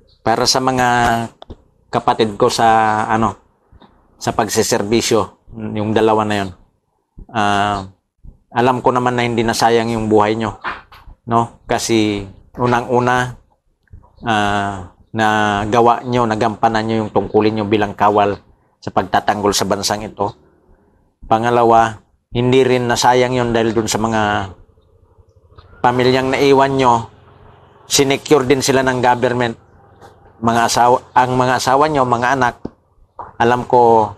para sa mga kapatid ko sa sa pagseserbisyo, yung dalawa na yon. Alam ko naman na hindi nasayang yung buhay nyo, no? Kasi unang-una na gawa nyo, nagampanan nyo yung tungkulin nyo bilang kawal sa pagtatanggol sa bansang ito. Pangalawa, hindi rin nasayang yon dahil dun sa mga pamilyang naiwan nyo, sinecure din sila ng government. Ang mga asawa nyo, mga anak, alam ko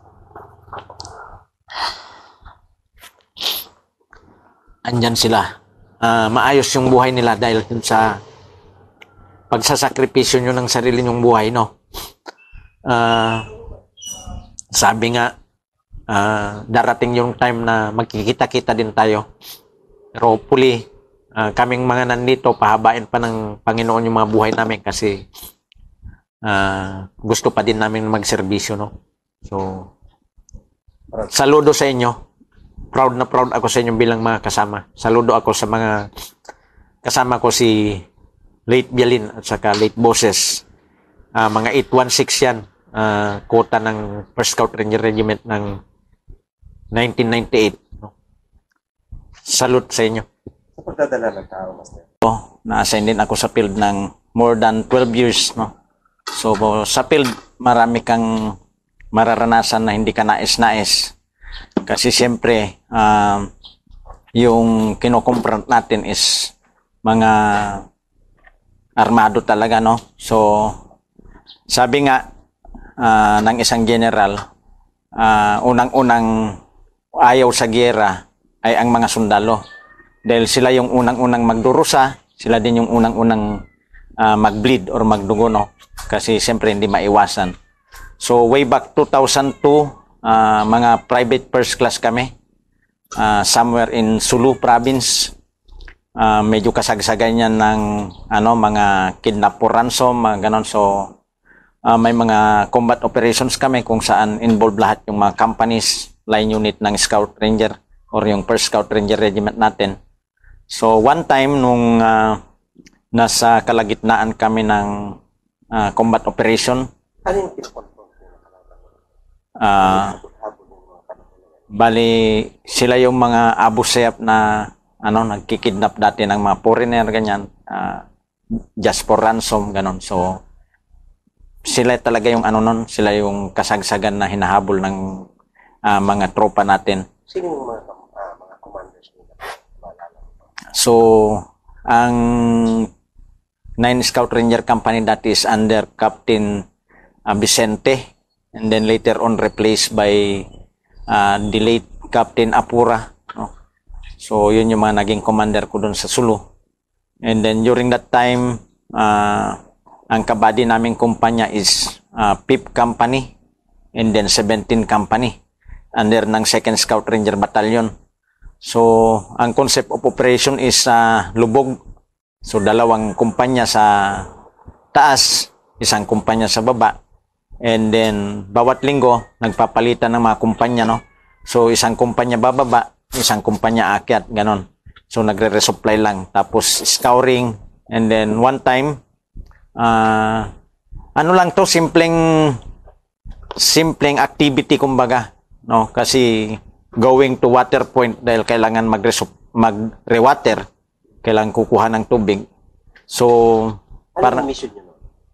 andyan sila. Maayos yung buhay nila dahil dun sa pagsasakripisyo nyo ng sarili nyong buhay, no? Sabi nga, darating yung time na magkikita-kita din tayo. Pero hopefully, kaming mga nandito, pahabain pa ng Panginoon yung mga buhay namin kasi gusto pa din namin magserbisyo, no? So, saludo sa inyo. Proud na proud ako sa inyo bilang mga kasama. Saludo ako sa mga kasama ko, si Late Bialin at saka Late Boses. Mga 816 yan. Kota ng 1st Scout Ranger Regiment ng 1998. No? Salute sa inyo. Sa pagdadala ng tao, Master? Na-assign din ako sa field ng more than 12 years. No? So, sa field, marami kang mararanasan na hindi ka nais-nais. Kasi siyempre, yung kinokompront natin is mga armado talaga, no? So, sabi nga ng isang general, unang-unang ayaw sa giyera ay ang mga sundalo. Dahil sila yung unang-unang magdurusa, sila din yung unang-unang mag-bleed or magdugo, no? Kasi siyempre hindi maiwasan. So, way back 2002, mga private first class kami, somewhere in Sulu province. Medyo kasagsagan yan ng mga kidnap for ransom, mga ganon. So, may mga combat operations kami kung saan involved lahat yung mga companies, line unit ng Scout Ranger or yung 1st Scout Ranger Regiment natin. So, one time nung nasa kalagitnaan kami ng combat operation, bali sila yung mga Abu Sayyaf na nagkikidnap dati ng mga foreigner, ganyan, just for ransom, ganon. So, sila talaga yung sila yung kasagsagan na hinahabol ng mga tropa natin. Sino yung mga commanders nila? So, ang 9 Scout Ranger Company that is under Captain Vicente, and then later on replaced by the late Captain Apura, no? So, yun yung mga naging commander ko doon sa Sulu. And then during that time, ang kabady naming kumpanya is 5th Company and then 17 Company under ng 2nd Scout Ranger Battalion. So, ang concept of operation is lubog. So, dalawang kumpanya sa taas, isang kumpanya sa baba. And then, bawat linggo, nagpapalitan ng mga kumpanya, no? So, isang kumpanya bababa, isang kumpanya akyat, ganon. So, nagre-resupply lang. Tapos, scouring. And then, one time, lang to, simpleng activity, kumbaga, no? Kasi, going to water point, dahil kailangan mag-rewater, kailangan kukuha ng tubig. So, ano mission nyo?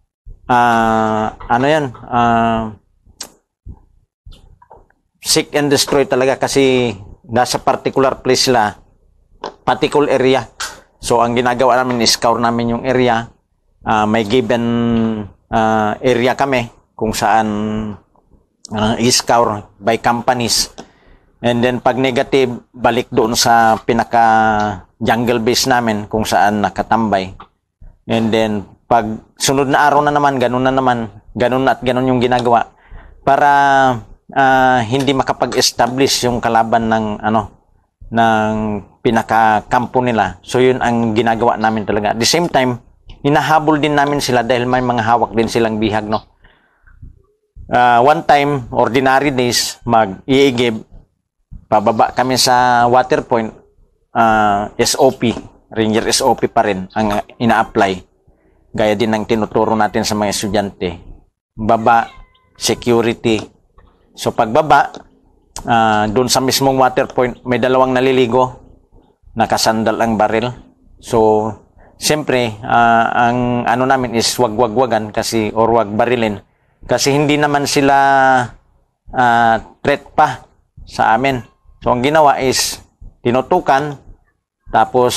Seek and destroy talaga kasi nasa particular place sila, particular area. So, ang ginagawa namin is scour namin yung area. May given area kami kung saan i-scour by companies. And then, pag negative, balik doon sa pinaka-jungle base namin kung saan nakatambay. And then, pag sunod na araw na naman, ganun at ganun yung ginagawa para hindi makapag-establish yung kalaban ng pinaka-kampo nila. So, yun ang ginagawa namin talaga. At the same time, hinahabol din namin sila dahil may mga hawak din silang bihag, no? One time, ordinary days, mag-iigib, pababa kami sa water point, SOP, Ranger SOP pa rin ang ina-apply. gaya din ng tinuturo natin sa mga estudyante. Baba, security. So pagbaba, doon sa mismong water point, may dalawang naliligo, nakasandal ang baril. So, siyempre, ang ano namin is wag-wag-wagan kasi, or wag barilin. Kasi hindi naman sila threat pa sa amin. So, ang ginawa is, tinutukan, tapos,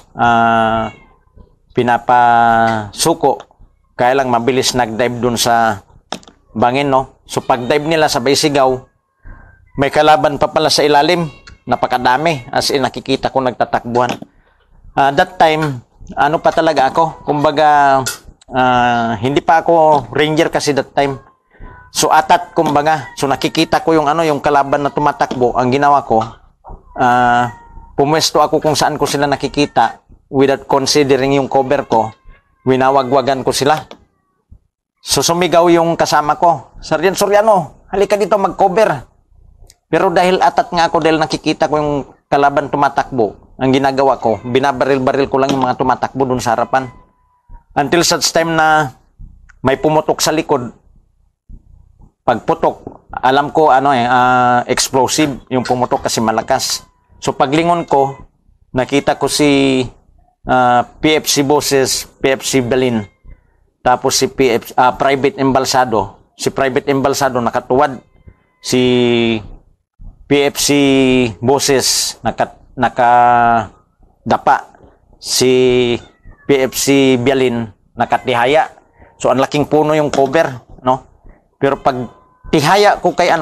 pinapasuko, kaya lang mabilis nag-dive dun sa bangin, no? So, pag-dive nila, sabay sigaw, may kalaban pa pala sa ilalim, napakadami, as in nakikita ko nagtatakbuhan. That time, ano pa talaga ako, kumbaga, hindi pa ako ranger kasi that time. So, atat, kumbaga, so nakikita ko yung ano, yung kalaban na tumatakbo, ang ginawa ko, pumwesto ako kung saan ko sila nakikita, without considering yung cover ko, winawagwagan ko sila. So, sumigaw yung kasama ko, Sergeant Soriano, halika dito mag-cover. Pero dahil atat nga ako, dahil nakikita ko yung kalaban tumatakbo, ang ginagawa ko, binabaril-baril ko lang yung mga tumatakbo dun sa harapan. Until such time na may pumutok sa likod, pagputok, alam ko explosive yung pumutok kasi malakas. So paglingon ko, nakita ko si PFC Boses, PFC Belin, tapos si Private Embalsado. Si Private Embalsado nakatuwad, si PFC Boses nakadapa, si PFC Bialin nakatihaya. So ang laking puno yung cover, no? Pero pag tihaya ko kay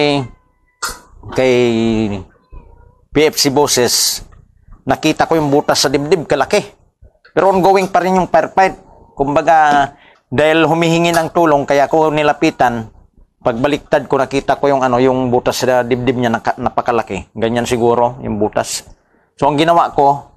PFC Boses, nakita ko yung butas sa dibdib, kalaki. Pero ongoing pa rin yung firefight. Kumbaga, dahil humihingi ng tulong, kaya ko nilapitan. Pagbaliktad ko, nakita ko yung yung butas sa dibdib niya, napakalaki. Ganyan siguro yung butas. So ang ginawa ko,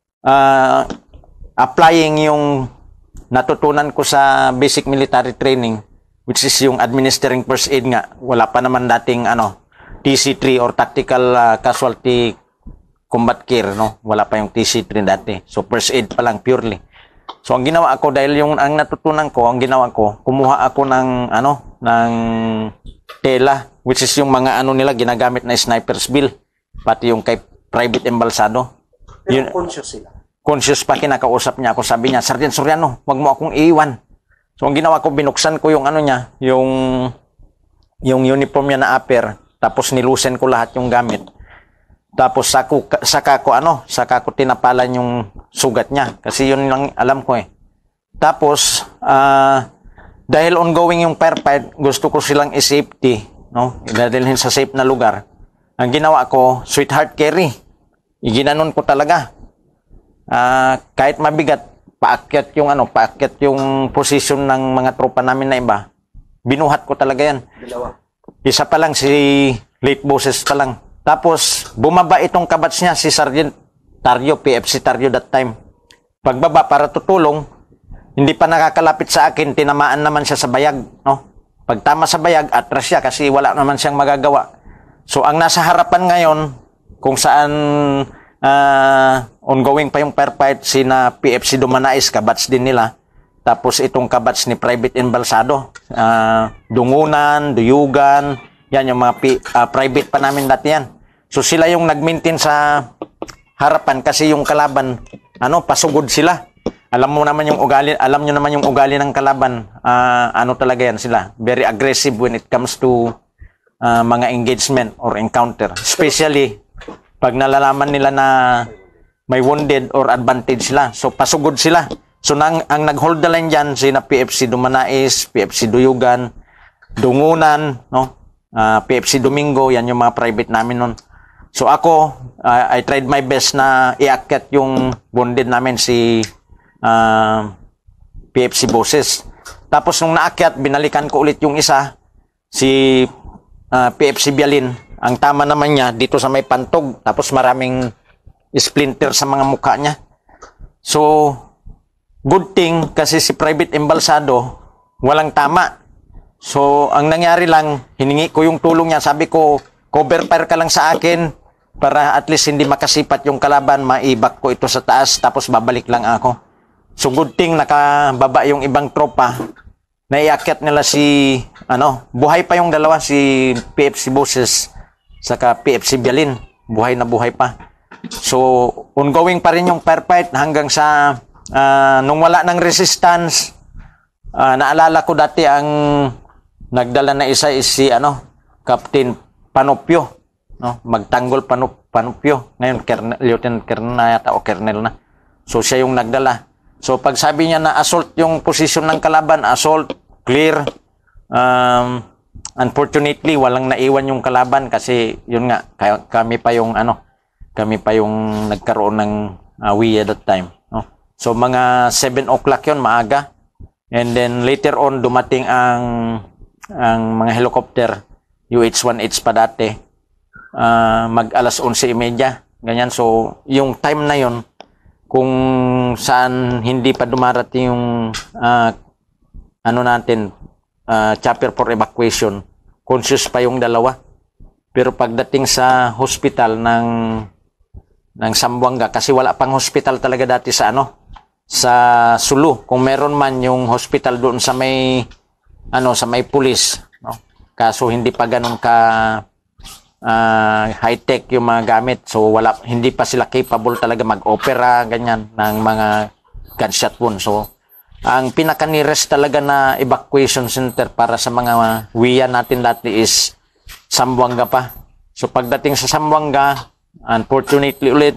applying yung natutunan ko sa basic military training, which is yung administering first aid nga. Wala pa naman dating TC3 or tactical casualty combat care, no? Wala pa yung TC3 dati. So first aid pa lang purely. So ang ginawa ko, dahil yung ang natutunan ko, ang ginawa ko, kumuha ako ng ng tela, which is yung mga nila ginagamit na sniper's bill, pati yung kay Private Embalsado. Pero conscious sila. Conscious pa, kinakausap niya ako, sabi niya, Sergeant Soriano, wag mo akong iiwan. So ang ginawa ko, binuksan ko yung niya, yung uniform niya na upper, tapos nilusen ko lahat yung gamit. Tapos saka ko tinapalan yung sugat niya kasi yun lang alam ko eh. Tapos dahil ongoing yung firefight, gusto ko silang i-safety, no? Idadalhin sa safe na lugar. Ang ginawa ko, sweetheart carry. Iginanon ko talaga. Kahit mabigat, paakyat yung position ng mga tropa namin na iba. Binuhat ko talaga yan. Isa pa lang, si late bosses pa lang. Tapos, bumaba itong kabats niya, si Sergeant Tario, PFC Tario that time. Pagbaba para tutulong, hindi pa nakakalapit sa akin, tinamaan naman siya sa bayag, no? Pagtama sa bayag, atras siya kasi wala naman siyang magagawa. So, ang nasa harapan ngayon, kung saan ongoing pa yung firefight, sina PFC Dumanais, kabats din nila. Tapos, itong kabats ni Private Embalsado, Dungunan, Duyugan, yan yung mga private pa namin dati yan. So sila yung nag-maintain sa harapan kasi yung kalaban, pasugod sila. Alam nyo naman yung ugali ng kalaban. Talaga yan sila. Very aggressive when it comes to mga engagement or encounter. Especially pag nalalaman nila na may wounded or advantage sila. So pasugod sila. So ang nag-hold the line dyan, sina PFC Dumanais, PFC Duyugan, Dungunan, no? PFC Domingo, yan yung mga private namin nun. So ako, I tried my best na iakyat yung wounded namin si PFC Boses. Tapos nung naakyat, binalikan ko ulit yung isa, si PFC Bialin. Ang tama naman niya, dito sa may pantog, tapos maraming splinter sa mga mukha niya. So, good thing, kasi si Private Embalsado, walang tama. So, ang nangyari lang, hiningi ko yung tulong niya. Sabi ko, cover fire ka lang sa akin para at least hindi makasipat yung kalaban. Maibak ko ito sa taas, tapos babalik lang ako. So good thing nakababa yung ibang tropa. Naiakyat nila si buhay pa yung dalawa, si PFC Boses saka PFC Bialin. Buhay na buhay pa. So ongoing pa rin yung firefight hanggang sa nung wala ng resistance. Naalala ko dati ang nagdala na isa is si Captain Panopio, no? Magtanggol Panopio. Ngayon Lieutenant Colonel na yata o Colonel na. So siya yung nagdala. So pag sabi niya na assault yung posisyon ng kalaban, assault, clear. Unfortunately, walang naiwan yung kalaban kasi yun nga, kami pa yung nagkaroon ng WIA that time. No? So mga 7 o'clock yun, maaga. And then later on, dumating ang mga helicopter, UH-1H pa dati, mag alas 11:30, ganyan. So yung time na yun, kung saan hindi pa dumarating yung chopper for evacuation, conscious pa yung dalawa. Pero pagdating sa hospital ng Zamboanga, kasi wala pang hospital talaga dati sa Sulu. Kung meron man yung hospital doon sa may pulis, no? Kaso hindi pa ganun ka high-tech yung mga gamit. So hindi pa sila capable talaga mag-opera ganyan ng mga gunshot wound. So ang pinaka-nearest talaga na evacuation center para sa mga WIA natin dati is Zamboanga pa. So pagdating sa Zamboanga, unfortunately ulit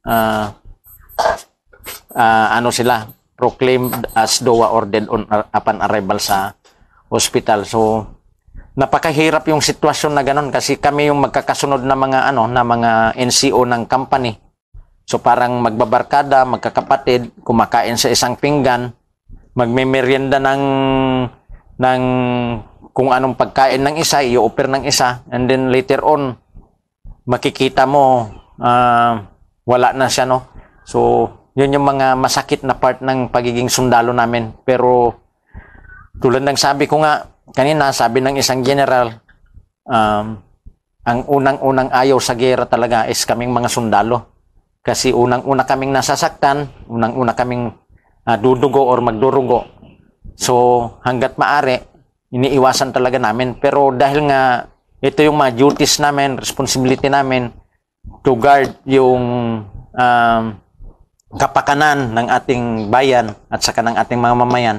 sila proclaimed as DOA or dead upon arrival sa hospital. So napakahirap yung sitwasyon na ganun kasi kami yung magkakasunod na mga NCO ng company. So parang magbabarkada, magkakapatid, kumakain sa isang pinggan, magmemeryenda ng kung anong pagkain ng isa, i-offer ng isa, and then later on makikita mo wala na siya, no? So yun yung mga masakit na part ng pagiging sundalo namin. Pero tulad ng sabi ko nga kanina, sabi ng isang general, ang unang-unang ayaw sa gera talaga is kaming mga sundalo. Kasi unang-una kaming nasasaktan, unang-una kaming dudugo or magdurugo. So hanggat maaari, iniiwasan talaga namin. Pero dahil nga ito yung mga duties namin, responsibility namin to guard yung kapakanan ng ating bayan at saka ng ating mga mamayan,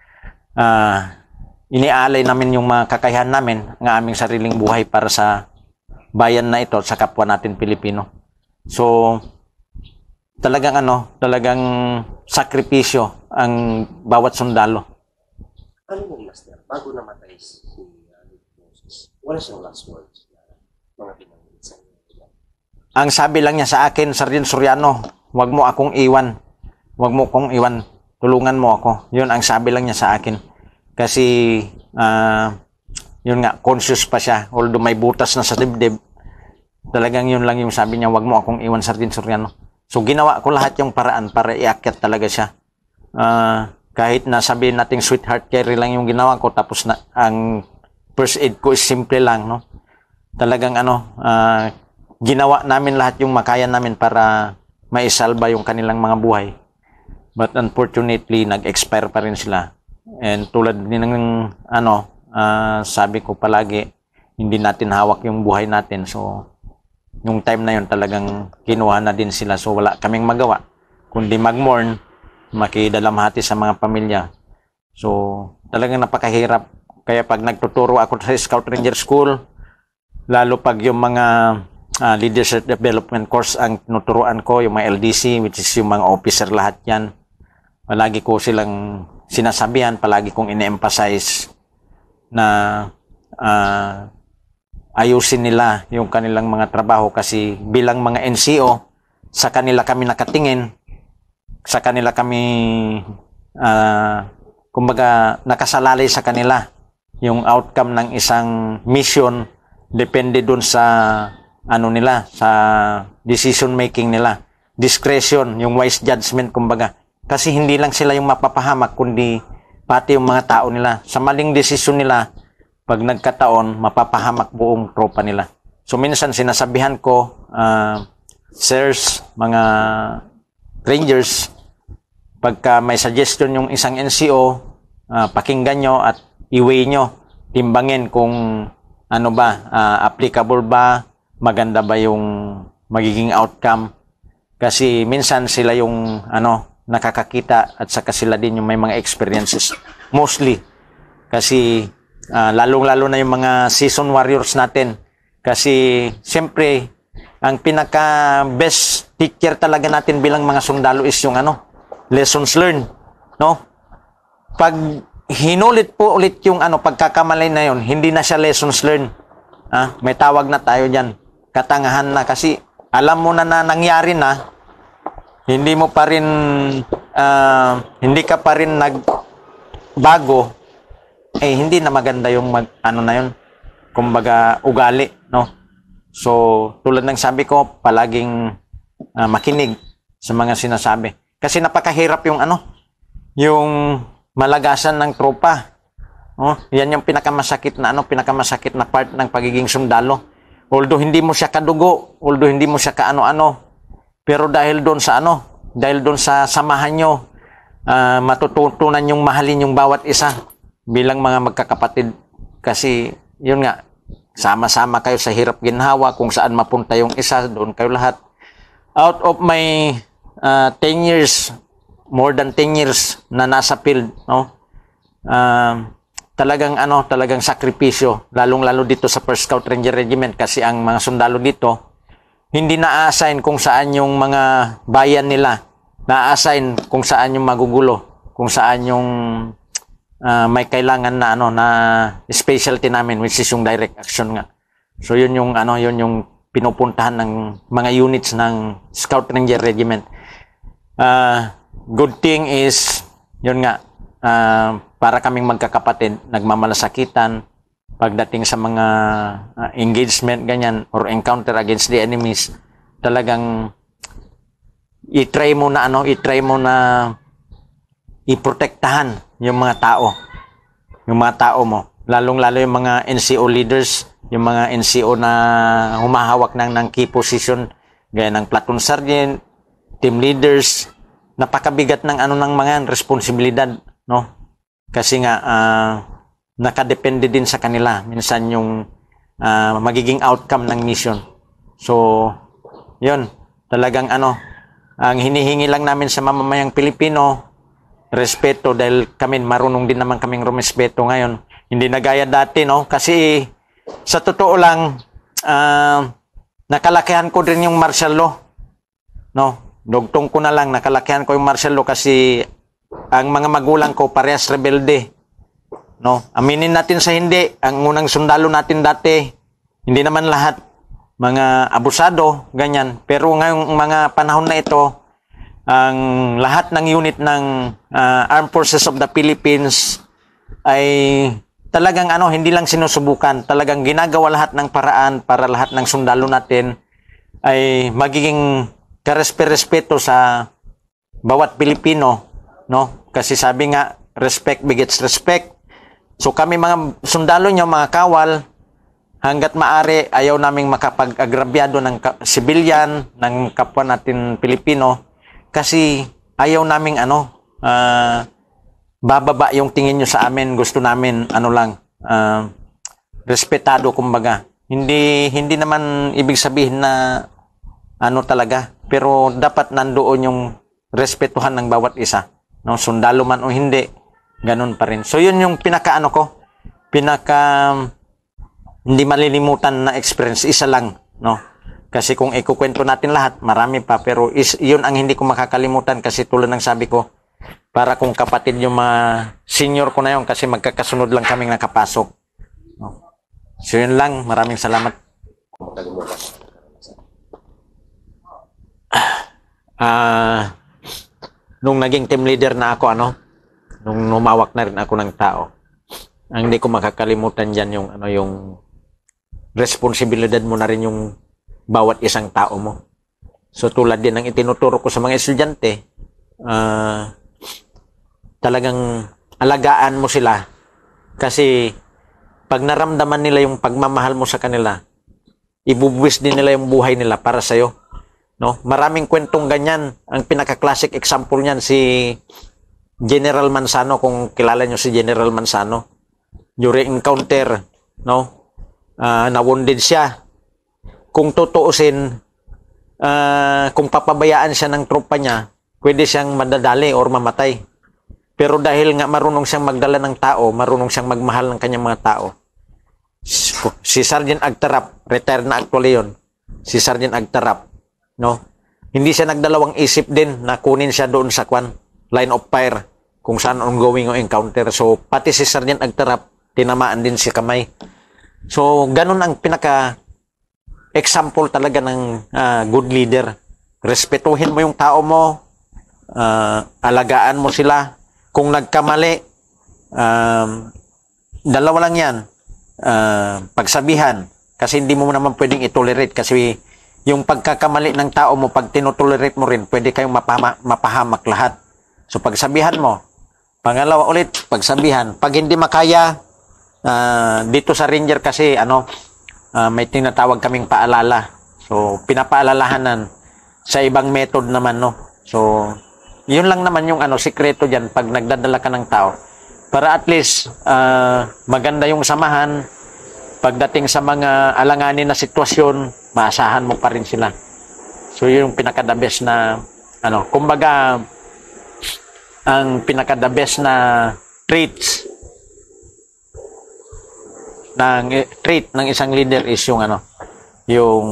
iniaalay namin yung mga kakayahan namin ng aming sariling buhay para sa bayan na ito, sa kapwa natin Pilipino. So talagang sakripisyo ang bawat sundalo. Ano yung master? Bago namatay si Moses, wala siyang last words na mga pinanggit sa inyo? Ang sabi lang niya sa akin, Sergeant Soriano, wag mo akong iwan. Wag mo akong iwan. Tulungan mo ako. Yun ang sabi lang niya sa akin. Kasi, yun nga, conscious pa siya. Although may butas na sa dibdib, talagang yun lang yung sabi niya, wag mo akong iwan, Sergeant Soriano. So, ginawa ko lahat yung paraan para iakyat talaga siya. Kahit na sabihin nating sweetheart carry lang yung ginawa ko, tapos ang first aid ko is simple lang, no? Talagang ginawa namin lahat yung makaya namin para maisalba yung kanilang mga buhay. But unfortunately, nag-expire pa rin sila. And tulad din ng sabi ko palagi, hindi natin hawak yung buhay natin. So, yung time na yun talagang kinuha na din sila. So, wala kaming magawa kundi mag-mourn, makidalamhati sa mga pamilya. So, talagang napakahirap. Kaya pag nagtuturo ako sa Scout Ranger School, lalo pag yung mga leadership development course ang tinuturuan ko, yung mga LDC, which is yung mga officer, lahat yan. Palagi ko silang sinasabihan, palagi kong ine-emphasize na ayusin nila yung kanilang mga trabaho kasi bilang mga NCO, sa kanila kami nakatingin, sa kanila kami kumbaga nakasalalay sa kanila. Yung outcome ng isang mission depende dun sa nila, sa decision making nila, discretion, yung wise judgment kumbaga. Kasi hindi lang sila yung mapapahamak kundi pati yung mga tao nila. Sa maling desisyon nila, pag nagkataon, mapapahamak buong tropa nila. So minsan sinasabihan ko, sirs, mga rangers, pagka may suggestion yung isang NCO, pakinggan nyo at i-weigh nyo, timbangin kung ano ba, applicable ba, maganda ba yung magiging outcome. Kasi minsan sila yung nakakakita at saka sila din yung may mga experiences. Mostly. Kasi lalong-lalo na yung mga season warriors natin. Kasi siyempre, ang pinaka-best teacher talaga natin bilang mga sundalo is yung lessons learned. No? Pag hinulit po ulit yung pagkakamali na yun, hindi na siya lessons learned. May tawag na tayo dyan. Katangahan na kasi alam mo na nangyari na, hindi mo pa rin, hindi ka pa rin nagbago, hindi na maganda yung na yun, kumbaga ugali, no? So, tulad ng sabi ko, palaging makinig sa mga sinasabi. Kasi napakahirap yung yung malagasan ng tropa. Oh, yan yung pinakamasakit na pinakamasakit na part ng pagiging sundalo. Although hindi mo siya kadugo, although hindi mo siya kaano-ano, pero dahil doon sa samahan nyo, matututunan yung mahalin yung bawat isa bilang mga magkakapatid. Kasi yun nga, sama-sama kayo sa hirap ginhawa, kung saan mapunta yung isa, doon kayo lahat. Out of my 10 years, more than 10 years na nasa field, no? Talagang sakripisyo, lalong-lalo dito sa 1st Scout Ranger Regiment, kasi ang mga sundalo dito hindi na-assign kung saan yung mga bayan nila, na-assign kung saan yung magugulo, kung saan yung may kailangan na na specialty namin, which is yung direct action nga. So yun yung pinupuntahan ng mga units ng Scout Ranger Regiment. Good thing is yun nga, para kaming magkakapatid, nagmamalasakitan pagdating sa mga engagement ganyan or encounter against the enemies. Talagang i-try mo na iprotektahan yung mga tao mo, lalong-lalo yung mga NCO leaders, yung mga NCO na humahawak ng key position, gaya ng platoon sergeant, team leaders. Napakabigat ng ng mga responsibilidad, no? Kasi nga nakadepende din sa kanila minsan yung magiging outcome ng mission. So yun, talagang ang hinihingi lang namin sa mamamayang Pilipino, respeto, dahil kami marunong din naman kaming rumespeto ngayon. Hindi na gaya dati, no? Kasi sa totoo lang, nakalakihan ko din yung martial law, no? Dugtong ko na lang, nakalakihan ko yung martial law kasi ang mga magulang ko parehas rebelde, no? Aminin natin sa hindi, ang unang sundalo natin dati, hindi naman lahat mga abusado, ganyan. Pero ngayong mga panahon na ito, ang lahat ng unit ng Armed Forces of the Philippines ay talagang hindi lang sinusubukan, talagang ginagawa lahat ng paraan para lahat ng sundalo natin ay magiging karespeto sa bawat Pilipino, no? Kasi sabi nga, respect begets respect. So kami mga sundalo nyo, mga kawal, hanggat maaari ayaw naming makapag-agrabyado ng civilian, ng kapwa natin Pilipino, kasi ayaw naming bababa yung tingin nyo sa amin. Gusto namin respetado, kumbaga. Hindi naman ibig sabihin na talaga, pero dapat nandoon yung respetuhan ng bawat isa, no? Sundalo man o hindi, ganun pa rin. So yun yung pinaka hindi malilimutan na experience, isa lang, no? Kasi kung ikukwento natin lahat, marami pa, pero yun ang hindi ko makakalimutan, kasi tulad ng sabi ko, para kung kapatid yung mga senior ko na yun, kasi magkakasunod lang kaming nakapasok, no? So yun lang, maraming salamat. Nung naging team leader na ako, nung numawak na rin ako ng tao, ang hindi ko makakalimutan dyan yung yung responsibilidad mo na rin yung bawat isang tao mo. So tulad din ng itinuturo ko sa mga estudyante, talagang alagaan mo sila, kasi pag naramdaman nila yung pagmamahal mo sa kanila, ibubuwis din nila yung buhay nila para sa'yo. no? Maraming kwentong ganyan. Ang pinaka-classic example niyan si General Manzano, kung kilala nyo si General Manzano. During encounter, no? Na-wounded siya. Kung tutuusin, kung papabayaan siya ng tropa niya, pwede siyang madadali or mamatay. Pero dahil nga marunong siyang magdala ng tao, marunong siyang magmahal ng kanyang mga tao, si Sergeant Agtarap, retired na actually yun, si Sergeant Agtarap, no? Hindi siya nagdalawang isip din na kunin siya doon sa line of fire kung saan ongoing yung encounter. So, pati si Sergeant Agtarap, tinamaan din si kamay. So, ganun ang pinaka-example talaga ng good leader. Respetuhin mo yung tao mo, alagaan mo sila. Kung nagkamali, dalawa lang yan. Pagsabihan, kasi hindi mo naman pwedeng itolerate, kasi yung pagkakamali ng tao mo, pag tinotolerate mo rin, pwede kayong mapahamak lahat. So pagsabihan mo. Pangalawa ulit, pagsabihan. Pag hindi makaya, dito sa Ranger kasi may tinatawag kaming paalala. So pinapaalalahanan sa ibang method naman, no. So yun lang naman yung sikreto diyan pag nagdadala ka ng tao. Para at least maganda yung samahan. Pagdating sa mga alanganin na sitwasyon, maasahan mo pa rin sila. So yun yung pinaka-the best na kumbaga ang pinaka-the best na trait ng isang leader is yung yung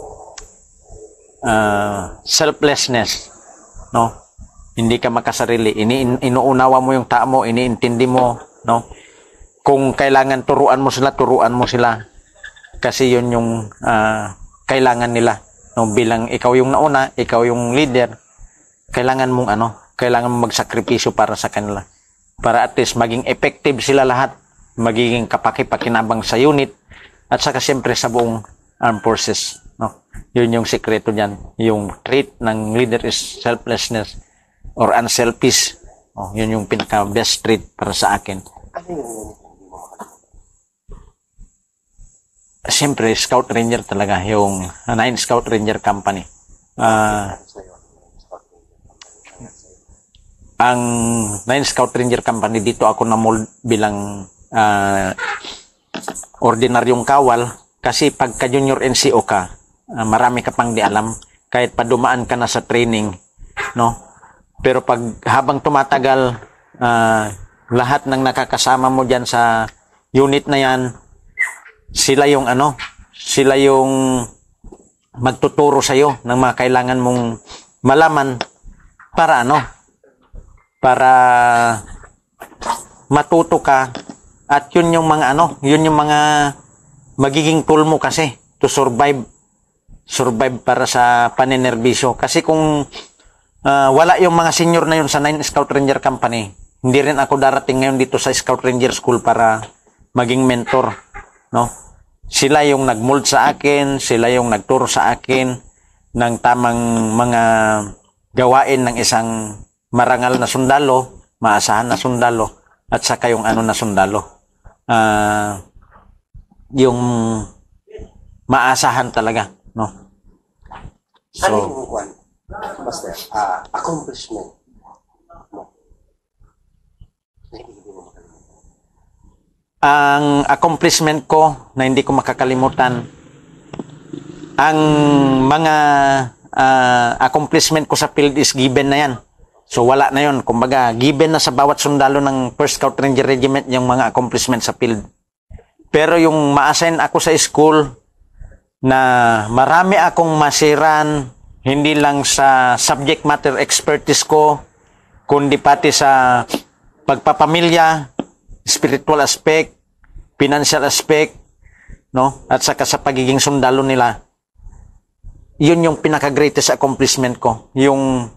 selflessness, no? Hindi ka makasarili, inuunawa mo yung tao mo, iniintindi mo, no? Kung kailangan turuan mo sila kasi yun yung kailangan nila, no? Bilang ikaw yung nauna, ikaw yung leader, kailangan mong magsakripisyo para sa kanila, para at least maging effective sila lahat, magiging kapaki-pakinabang sa unit at saka siyempre sa buong armed forces, no? Yun yung sikreto niyan. Yung trait ng leader is selflessness or unselfish. Yun yung pinaka best trait para sa akin. Ano yung hindi mo Siyempre, Scout Ranger talaga, yung 9 Scout Ranger Company. Ang 9 Scout Ranger Company, dito ako na-mold bilang ordinaryong kawal, kasi pagka junior NCO ka, marami ka pang di alam, kahit pa dumaan ka na sa training, no? Pero pag habang tumatagal, lahat ng nakakasama mo diyan sa unit na yan, sila yung magtuturo sa iyo ng mga kailangan mong malaman para para matuto ka, at yun yung mga magiging tool mo kasi to survive para sa panenerbisyo. Kasi kung wala yung mga senior na yun sa 9 Scout Ranger Company, hindi rin ako darating ngayon dito sa Scout Ranger School para maging mentor, no? Sila yung nagmold sa akin, sila yung nagturo sa akin ng tamang mga gawain ng isang marangal na sundalo, maasahan na sundalo, at saka yung na sundalo. Yung maasahan talaga, no? So, ano yung Master, accomplishment mo? Ang accomplishment ko na hindi ko makakalimutan, ang mga accomplishment ko sa field is given na yan. So wala na yun. Kumbaga, given na sa bawat sundalo ng 1st Scout Ranger Regiment yung mga accomplishment sa field. Pero yung ma-assign ako sa school na marami akong masiran, hindi lang sa subject matter expertise ko, kundi pati sa pagpapamilya, spiritual aspect, financial aspect, no? At saka sa pagiging sundalo nila. Yun yung pinaka-greatest accomplishment ko. Yung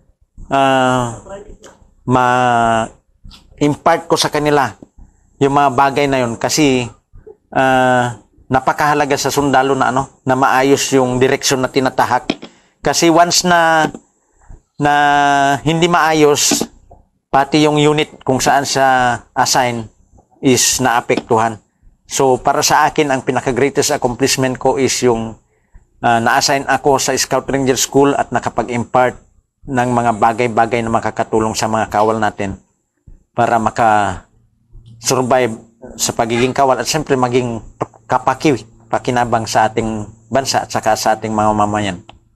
ma-impart ko sa kanila yung mga bagay na yun. Kasi napakahalaga sa sundalo na maayos yung direksyon na tinatahak. Kasi once na hindi maayos, pati yung unit kung saan sa assign is naapektuhan. So para sa akin, ang pinaka-greatest accomplishment ko is yung na-assign ako sa Scout Ranger School at nakapag-impart ng mga bagay-bagay na makakatulong sa mga kawal natin para maka-survive sa pagiging kawal at siyempre maging pakinabang sa ating bansa at saka sa ating mga mamayan.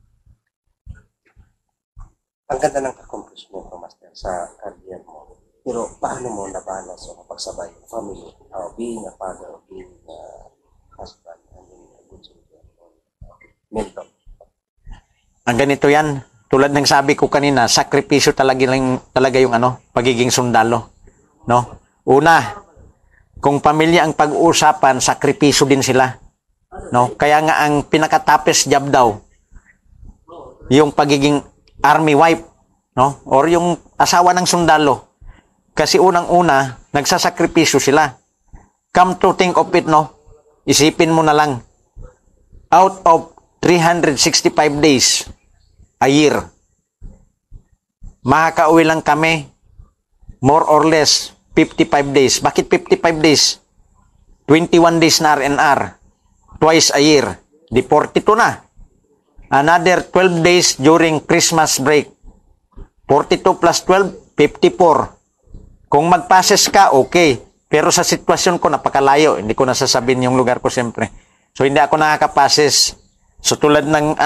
Ang ganda ng accomplishment mo, Master, sa career mo. Pero paano mo nabalas o pagsabay yung family, being a father, being a husband, and being a good soldier, mentor? Ang ganito yan, tulad ng sabi ko kanina, sakripisyo talaga yung pagiging sundalo, no? Una, kung pamilya ang pag-uusapan, sakripisyo din sila, no? Kaya nga ang pinaka-toughest job daw yung pagiging army wife, no? Or yung asawa ng sundalo. Kasi unang-una, nagsasakripisyo sila. Come to think of it, no? Isipin mo na lang, out of 365 days a year, makakauwi lang kami more or less 55 days. Bakit 55 days? 21 days na R&R. Twice a year. Di 42 na. Another 12 days during Christmas break. 42 plus 12, 54. Kung magpases ka, okay. Pero sa sitwasyon ko, napakalayo. Hindi ko nasasabihin yung lugar ko siyempre. So, hindi ako nakakapases. So, tulad ng,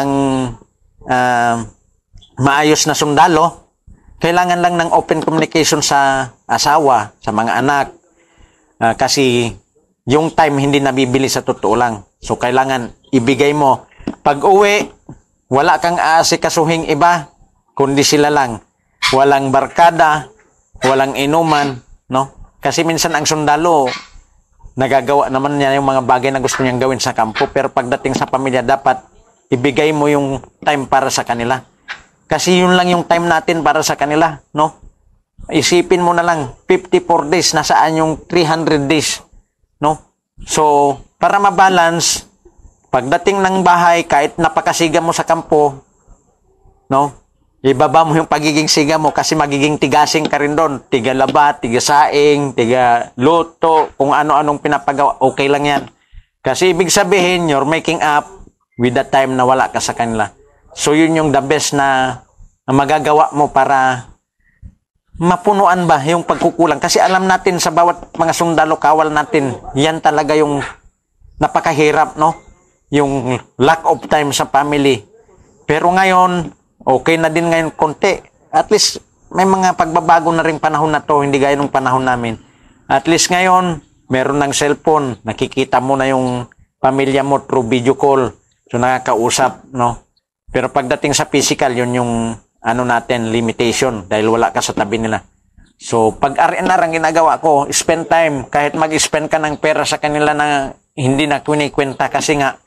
maayos na sundalo, kailangan lang ng open communication sa asawa, sa mga anak. Kasi, yung time hindi nabibili sa totoo lang. So, kailangan ibigay mo. Pag uwi, wala kang aasikasuhing iba, kundi sila lang. Walang barkada, walang inuman, no? Kasi minsan ang sundalo, nagagawa naman niya yung mga bagay na gusto niyang gawin sa kampo, pero pagdating sa pamilya, dapat ibigay mo yung time para sa kanila. Kasi yun lang yung time natin para sa kanila, no? Isipin mo na lang, 54 days, nasaan yung 300 days, no? So, para mabalance, pagdating ng bahay, kahit napakasiga mo sa kampo, no? Ibaba mo yung pagiging siga mo kasi magiging tigasing ka rin doon. Tiga labat, tiga saing, tiga luto, kung ano-anong pinapagawa, okay lang yan. Kasi ibig sabihin, you're making up with the time na wala ka sa kanila. So yun yung the best na magagawa mo para mapunuan ba yung pagkukulang. Kasi alam natin sa bawat mga sundalo, kawal natin, yan talaga yung napakahirap, no? Yung lack of time sa family. Pero ngayon, okay na din ngayon konti. At least, may mga pagbabago na rin panahon na to, hindi gaya nung panahon namin. At least ngayon, meron ng cellphone, nakikita mo na yung pamilya mo through video call. So, nakakausap, no? Pero pagdating sa physical, yun yung natin, limitation, dahil wala ka sa tabi nila. So, pag R&R ang ginagawa ko, spend time, kahit mag-spend ka ng pera sa kanila na hindi na kunikwenta kasi nga,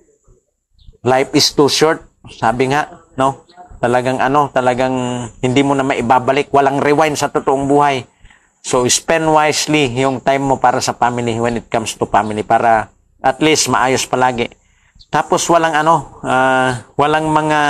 life is too short, sabi nga, no? Talagang hindi mo na maibabalik, walang rewind sa totoong buhay. So, spend wisely yung time mo para sa family when it comes to family para at least maayos palagi. Tapos walang walang mga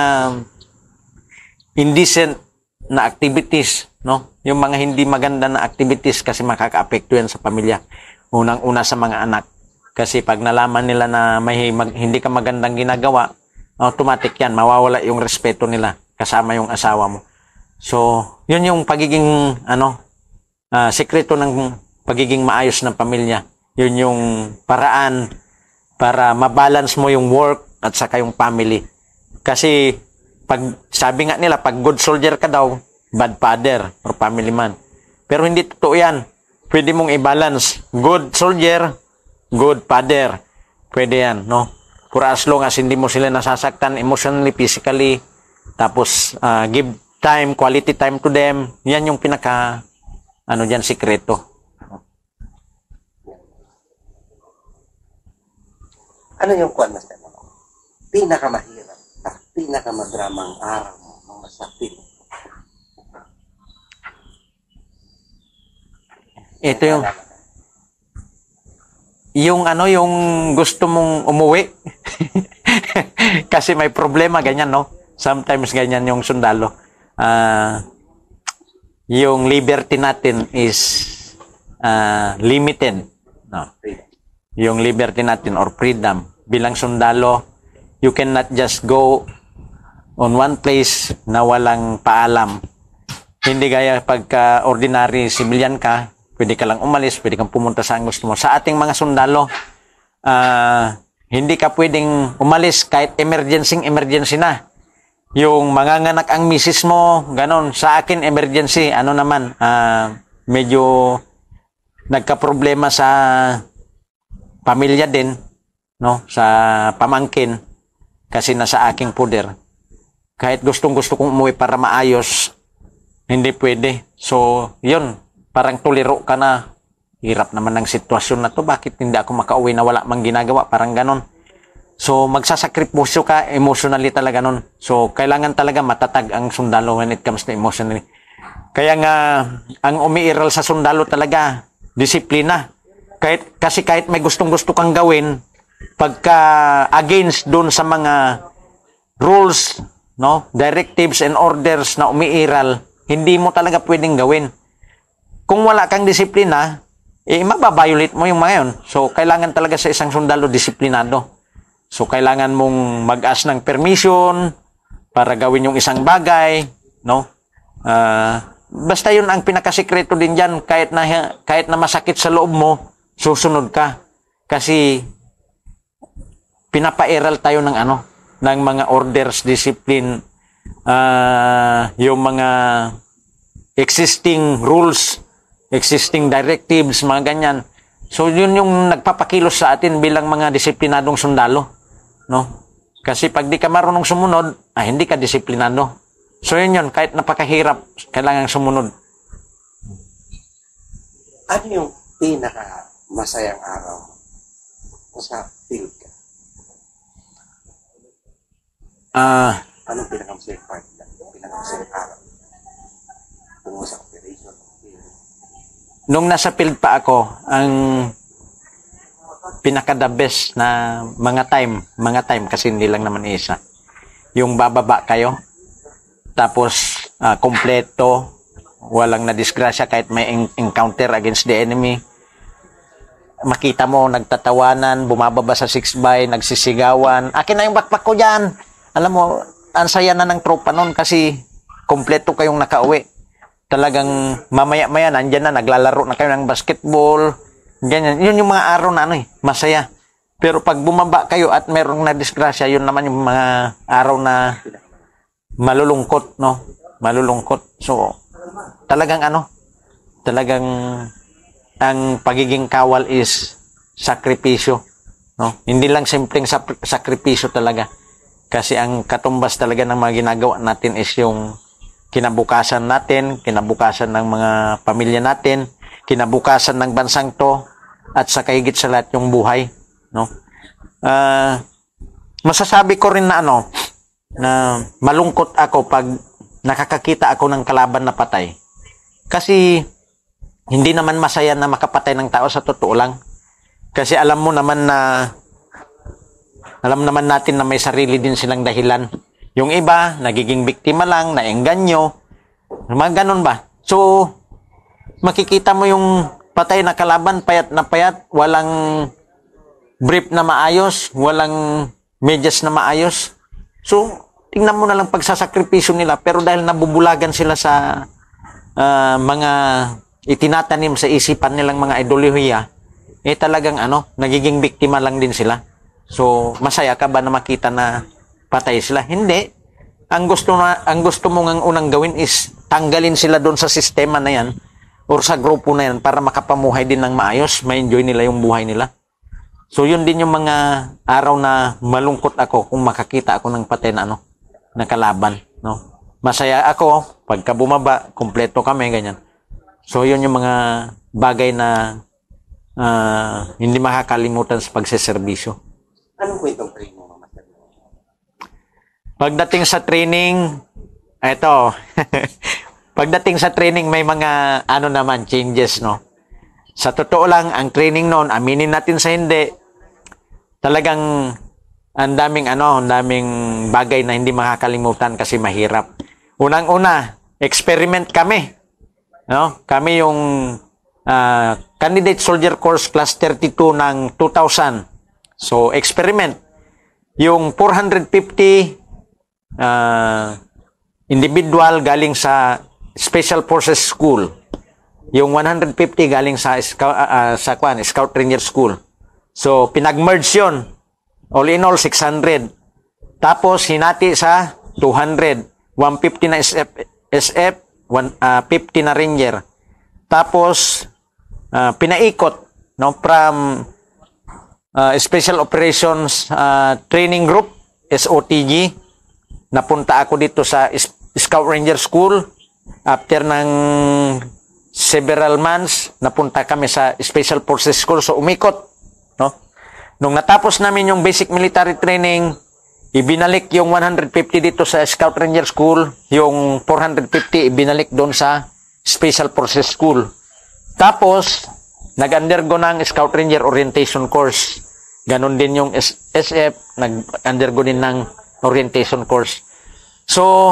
indecent na activities, no? Yung mga hindi maganda na activities kasi makaka-apekto yan sa pamilya. Unang-una sa mga anak. Kasi pag nalaman nila na hindi ka magandang ginagawa, automatic yan, mawawala yung respeto nila kasama yung asawa mo. So, yun yung pagiging sekreto ng pagiging maayos ng pamilya. Yun yung paraan para mabalance mo yung work at saka yung family. Kasi pag sabi nga nila, pag good soldier ka daw, bad father or family man. Pero hindi totoo yan. Pwede mong i-balance. Good soldier, good father. Pwede yan, no? For as long as hindi mo sila nasasaktan emotionally, physically, tapos give time, quality time to them, yan yung pinaka, sikreto. Ano yung Master? Pinakamahirap at pinakamadramang araw mo, mga masakit? Ito yung gusto mong umuwi. Kasi may problema, ganyan, no? Sometimes ganyan yung sundalo. Yung liberty natin is limited, no? Yung liberty natin or freedom bilang sundalo, You cannot just go on one place na walang paalam. Hindi gaya pagka ordinary civilian ka, pwede ka lang umalis, pwede kang pumunta saan gusto mo. Sa ating mga sundalo, hindi ka pwedeng umalis kahit emergency na. Yung manganganak ang misis mo, ganon. Sa akin, emergency, ano naman, medyo nagka-problema sa pamilya din, no, sa pamangkin, kasi nasa aking puder. Kahit gustong-gusto kong umuwi para maayos, hindi pwede. So, yun, parang tuliro ka na. Hirap naman ng sitwasyon na to. Bakit hindi ako makauwi na wala mang ginagawa? Parang ganon. So, magsasakripisyo ka emotionally talaga nun. So, kailangan talaga matatag ang sundalo when it comes to emotionally. Kaya nga, ang umiiral sa sundalo talaga, disiplina. Kasi kahit may gustong-gusto kang gawin, pagka against doon sa mga rules, no, directives and orders na umiiral, hindi mo talaga pwedeng gawin. Kung wala kang disiplina, mababiolate mo yung mga yun. So, kailangan talaga sa isang sundalo disiplinado. So, kailangan mong mag-ask ng permission para gawin yung isang bagay, no? Basta yun ang pinakasikreto din dyan, kahit na masakit sa loob mo, susunod ka. Kasi, pinapairal tayo ng ng mga orders, discipline, yung mga existing rules, existing directives, mga ganyan. So, yun yung nagpapakilos sa atin bilang mga disiplinadong sundalo, no? Kasi pag di ka marunong sumunod, hindi ka disiplinado. So, yun, kahit napakahirap, kailangan sumunod. Ano yung pinaka-masayang araw mo kung sa field ka? Anong pinaka-masayang part ka? Pinaka-masayang araw? Kung sa operation? Nung nasa field pa ako, ang pinaka-the best na mga time, kasi hindi lang naman isa. Yung bababa kayo, tapos kompleto, walang nadisgrasya kahit may encounter against the enemy. Makita mo, nagtatawanan, bumababa sa 6x, nagsisigawan. Akin na yung backpack ko dyan. Alam mo, ang saya na ng tropa nun kasi kompleto kayong nakauwi. Talagang mamaya-maya, nandyan na, naglalaro na kayo ng basketball. Ganyan. Yun yung mga araw na masaya. Pero pag bumaba kayo at merong nadisgrasya, yun naman yung mga araw na malulungkot, no? Malulungkot. So, talagang talagang ang pagiging kawal is sakripisyo, no? Hindi lang simpleng sakripisyo talaga. Kasi ang katumbas talaga ng mga ginagawa natin is yung kinabukasan natin, kinabukasan ng mga pamilya natin, kinabukasan ng bansang to, at sa kahigit sa lahat yung buhay, no? Masasabi ko rin na na malungkot ako pag nakakakita ako ng kalaban na patay. Kasi hindi naman masaya na makapatay ng tao, sa totoo lang. Kasi alam naman natin na may sarili din silang dahilan. Yung iba, nagiging biktima lang, naengganyo, mga ganun ba? So, makikita mo yung patay na kalaban, payat na payat, walang brief na maayos, walang medyas na maayos. So, tingnan mo na lang pagsasakripisyo nila, pero dahil nabubulagan sila sa mga itinatanim sa isipan nilang mga ideolohiya, talagang nagiging biktima lang din sila. So, masaya ka ba na makita na patay sila? Hindi. Ang gusto mo ng unang gawin is tanggalin sila doon sa sistema na yan or sa grupo na yan para makapamuhay din ng maayos, ma-enjoy nila yung buhay nila. So, yun din yung mga araw na malungkot ako kung makakita ako ng patay na na kalaban, no? Masaya ako pagka bumaba, kumpleto kami, ganyan. So, yun yung mga bagay na hindi makakalimutan sa pagseserbisyo. Anong kwentong training mo, Master? Pagdating sa training, eto, pagdating sa training may mga naman, changes, no? Sa totoo lang, ang training noon, aminin natin sa hindi, talagang ang daming bagay na hindi makakalimutan kasi mahirap. Unang-una, experiment kami. No? Kami yung Candidate Soldier Course Class 32 ng 2000. So, experiment. Yung 450 individual galing sa Special Forces School. Yung 150 galing sa Scout Ranger School. So, pinag-merge yun. All in all, 600. Tapos, hinati sa 200. 150 na SF, 50 na Ranger. Tapos, pinaikot, no, from Special Operations Training Group, SOTG. Napunta ako dito sa Scout Ranger School. After ng several months, napunta kami sa Special Forces School. So, umikot. No? Nung natapos namin yung basic military training, ibinalik yung 150 dito sa Scout Ranger School. Yung 450, ibinalik doon sa Special Forces School. Tapos, nag-undergo ng Scout Ranger Orientation Course. Ganon din yung SF, nag-undergo din ng orientation course. So,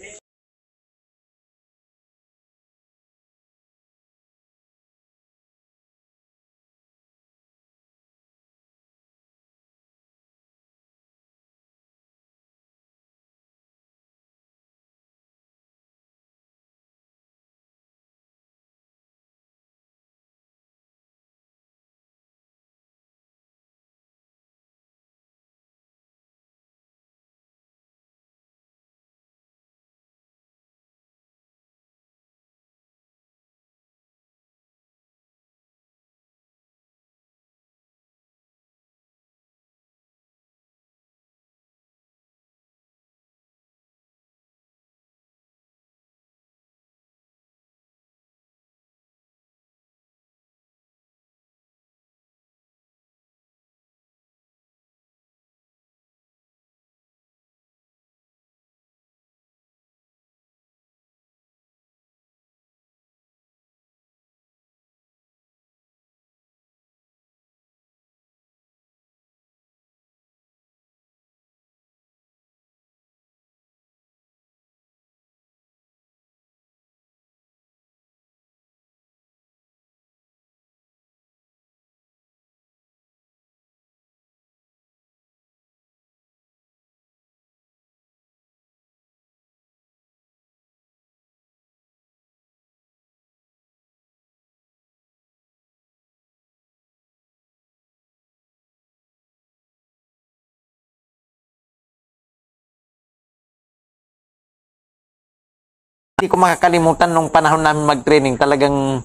hindi ko makakalimutan nung panahon namin mag-training, talagang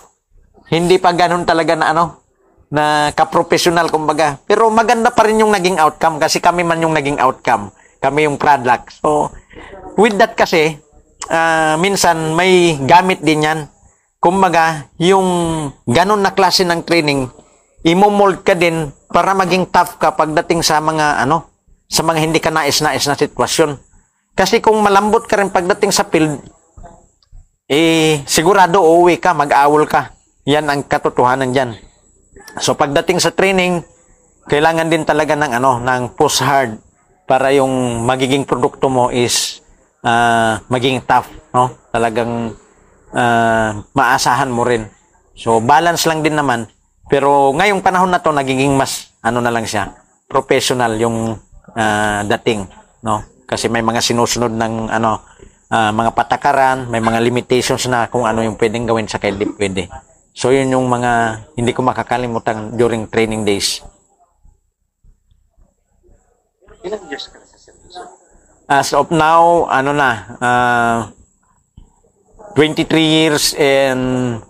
hindi pa ganun talaga na na kaprofessional kumbaga. Pero maganda pa rin yung naging outcome kasi kami man yung naging outcome. Kami yung product. So, with that kasi, minsan may gamit din yan. Kumbaga, yung ganun na klase ng training, imo-mold ka din para maging tough ka pagdating sa mga sa mga hindi ka nais-nais na sitwasyon. Kasi kung malambot ka rin pagdating sa field, sigurado uuwi ka, mag-awol ka. Yan ang katotohanan dyan. So pagdating sa training, kailangan din talaga ng ng push hard para yung magiging produkto mo is maging tough, no? Talagang maasahan mo rin. So balance lang din naman. Pero ngayong panahon na to nagiging mas na lang siya, professional yung dating, no? Kasi may mga sinusunod ng mga patakaran, may mga limitations na kung ano yung pwedeng gawin sa hindi pwede. So yun yung mga hindi ko makakalimutan during training days. Ilang years ka na sa servisyo? As of now, 23 years and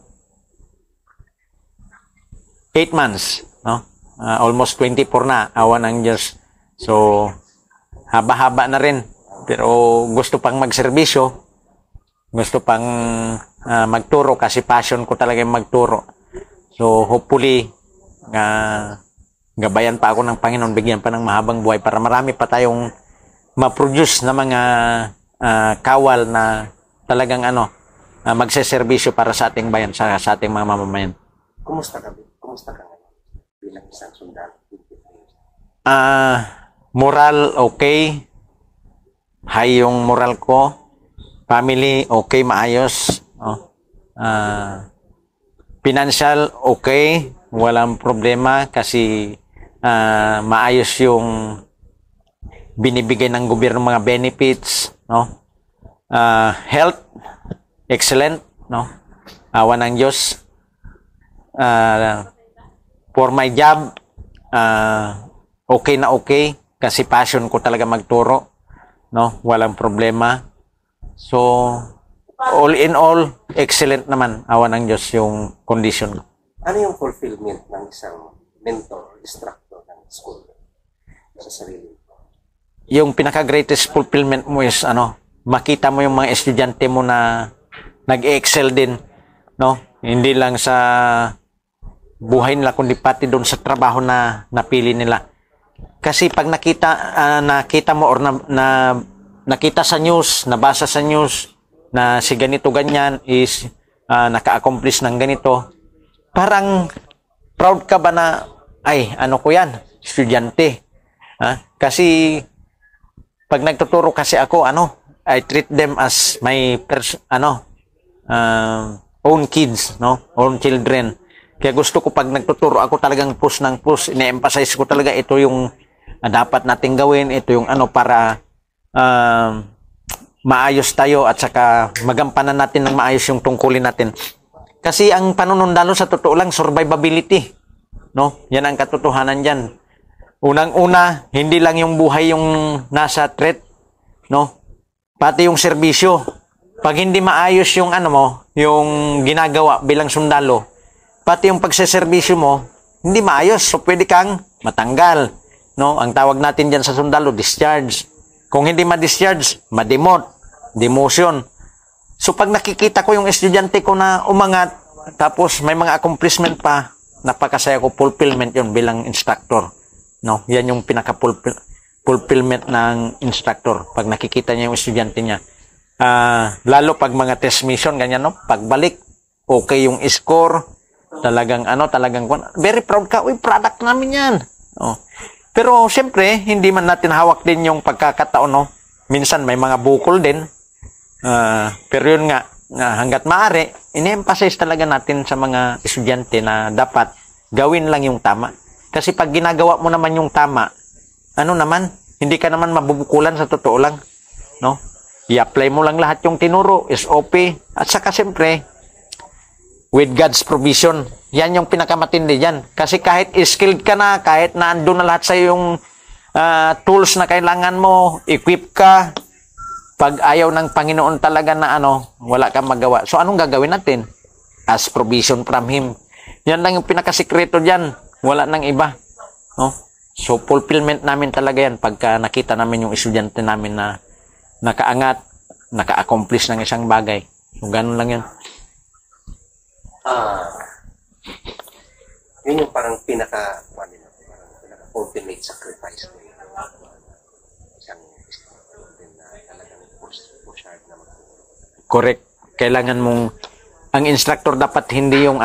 8 months, no? Almost 24 na, awan ang years. So haba-haba na rin. Pero gusto pang magserbisyo, gusto pang magturo kasi passion ko talaga yung magturo. So hopefully, gabayan pa ako ng Panginoon, bigyan pa ng mahabang buhay para marami pa tayong ma-produce na mga kawal na talagang magseserbisyo para sa ating bayan, sa ating mga mamamayan. Kumusta ka ngayon bilang isang sundalo? Moral okay. High yung moral ko. Family okay, maayos. Financial okay, walang problema kasi maayos yung binibigay ng gobyerno mga benefits, no? Health, excellent, no? Awa ng Diyos. For my job, okay na okay kasi passion ko talaga magturo, no? Walang problema. So, all in all, excellent naman, awa ng Diyos yung condition ko. Ano yung fulfillment ng isang mentor, instructor ng school sa sarili? Yung pinaka-greatest fulfillment mo is, makita mo yung mga estudyante mo na nag-excel din, no? Hindi lang sa buhay nila, kundi pati doon sa trabaho na napili nila. Kasi pag nakita mo or nakita sa news, nabasa sa news na si ganito ganyan is naka-accomplish ng ganito, parang proud ka ba na, ay, ano ko yan, estudyante. Kasi pag nagtuturo kasi ako, I treat them as my own kids, no? Own children. Kaya gusto ko pag nagtuturo ako talagang push ng push, ine-emphasize ko talaga ito yung dapat nating gawin, ito yung para maayos tayo at saka magampanan natin ng maayos yung tungkulin natin. Kasi ang panunundalo sa totoo lang, survivability, no? Yan ang katotohanan diyan. Unang-una, hindi lang yung buhay yung nasa threat, no? Pati yung serbisyo. Pag hindi maayos yung yung ginagawa bilang sundalo, pati yung pagseserbisyo mo, hindi maayos. So, pwede kang matanggal, no? Ang tawag natin diyan sa sundalo, discharge. Kung hindi ma-discharge, demotion. So, pag nakikita ko yung estudyante ko na umangat, tapos may mga accomplishment pa, napakasaya ko, fulfillment yun bilang instructor. No? Yan yung pinaka-fulfillment ng instructor pag nakikita niya yung estudyante niya. Lalo pag mga test mission, ganyan, no? Pagbalik, okay yung score, talagang very proud ka, uy, product namin yan. Oh. Pero, siyempre, hindi man natin hawak din yung pagkakataon, no? Minsan, may mga bukol din. Pero yun nga, hanggat maaari, ini-emphasize talaga natin sa mga estudyante na dapat gawin lang yung tama. Kasi pag ginagawa mo naman yung tama, hindi ka naman mabubukulan sa totoo lang, no? I-apply mo lang lahat yung tinuro, SOP, at saka siyempre, with God's provision, yan yung pinakamatindi dyan. Kasi kahit skilled ka na, kahit na andun na lahat sa yung tools na kailangan mo, equip ka, pag ayaw ng Panginoon talaga na wala kang magawa. So, anong gagawin natin? As provision from Him. Yan lang yung pinakasikreto dyan. Wala nang iba. No? So, fulfillment namin talaga yan pagka nakita namin yung estudyante namin na nakaangat, naka-accomplish ng isang bagay. So, ganun lang yan. Yun yung parang pinaka-ultimate sacrifice ko. Isang na talagang push hard na magtuturo. Correct. Kailangan mong, ang instructor dapat hindi yung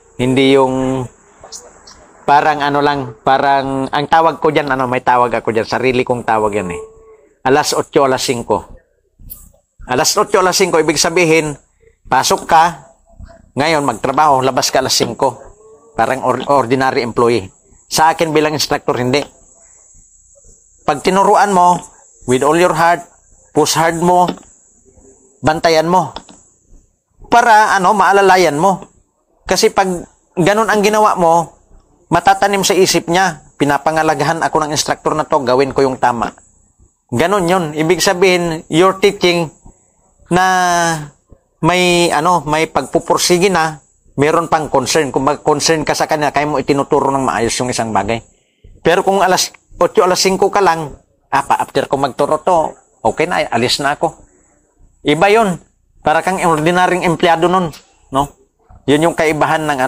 parang parang, ang tawag ko dyan, may tawag ako dyan, sarili kong tawag yan eh. Alas 8, alas 5. Alas 8, alas 5, ibig sabihin, pasok ka, ngayon magtrabaho, labas ka alas 5. Parang ordinary employee. Sa akin bilang instructor, hindi. Pag tinuruan mo, with all your heart, push hard mo, bantayan mo. Para, maalalayan mo. Kasi pag ganun ang ginawa mo, matatanim sa isip niya, pinapangalagahan ako ng instructor na to, gawin ko yung tama. Ganun yun. Ibig sabihin, you're teaching na may pagpupursige na, meron pang concern. Kung mag-concern ka sa kanya, kaya mo itinuturo ng maayos yung isang bagay. Pero kung alas 8, alas 5 ka lang, after ko magturo to, okay na, alis na ako. Iba yun. Para kang ordinaryong empleyado nun. No? Yun yung kaibahan ng